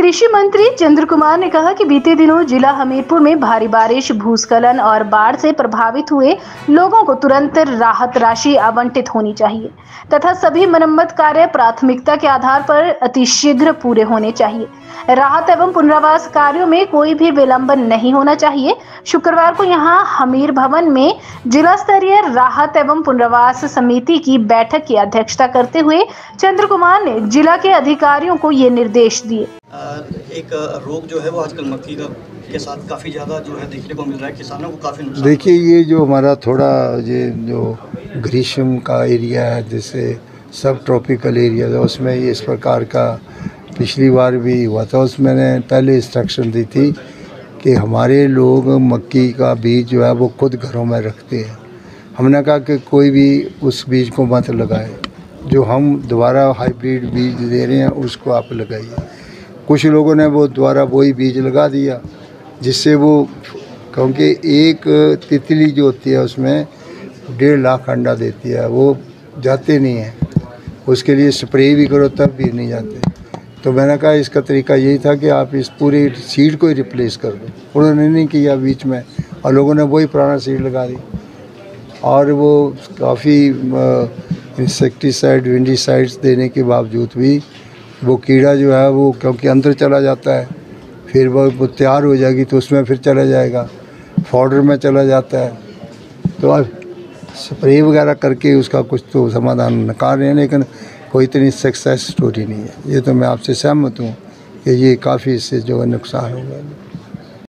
कृषि मंत्री चंद्र कुमार ने कहा कि बीते दिनों जिला हमीरपुर में भारी बारिश, भूस्खलन और बाढ़ से प्रभावित हुए लोगों को तुरंत राहत राशि आवंटित होनी चाहिए तथा सभी मरम्मत कार्य प्राथमिकता के आधार पर अतिशीघ्र पूरे होने चाहिए। राहत एवं पुनर्वास कार्यों में कोई भी विलंबन नहीं होना चाहिए। शुक्रवार को यहां हमीर भवन में जिला स्तरीय राहत एवं पुनर्वास समिति की बैठक की अध्यक्षता करते हुए चंद्र कुमार ने जिला के अधिकारियों को ये निर्देश दिए। एक रोग जो है वो आजकल मक्की के साथ काफ़ी ज़्यादा जो है देखने को मिल रहा है, किसानों को काफ़ी नुकसान। देखिए, ये जो हमारा थोड़ा ये जो ग्रीष्म का एरिया है, जैसे सब ट्रॉपिकल एरिया है, उसमें ये इस प्रकार का पिछली बार भी हुआ था। उसमें मैंने पहले इंस्ट्रक्शन दी थी कि हमारे लोग मक्की का बीज जो है वो खुद घरों में रखते हैं। हमने कहा कि कोई भी उस बीज को मत लगाए, जो हम दोबारा हाइब्रिड बीज दे रहे हैं उसको आप लगाइए। कुछ लोगों ने वो दोबारा वही बीज लगा दिया, जिससे वो, क्योंकि एक तितली जो होती है उसमें 1.5 लाख अंडा देती है, वो जाते नहीं हैं। उसके लिए स्प्रे भी करो तब भी नहीं जाते। तो मैंने कहा इसका तरीका यही था कि आप इस पूरी सीड को ही रिप्लेस कर दो। उन्होंने नहीं किया बीच में, और लोगों ने वही पुराना सीड लगा दी, और वो काफ़ी इंसेक्टिसाइड, विंडीसाइड्स देने के बावजूद भी वो कीड़ा जो है वो, क्योंकि अंदर चला जाता है, फिर वो तैयार हो जाएगी तो उसमें फिर चला जाएगा, फॉडर में चला जाता है। तो अब स्प्रे वगैरह करके उसका कुछ तो समाधान निकाल रहे हैं, लेकिन कोई इतनी सक्सेस स्टोरी नहीं है। ये तो मैं आपसे सहमत हूँ कि ये काफ़ी इससे जो है नुकसान होगा।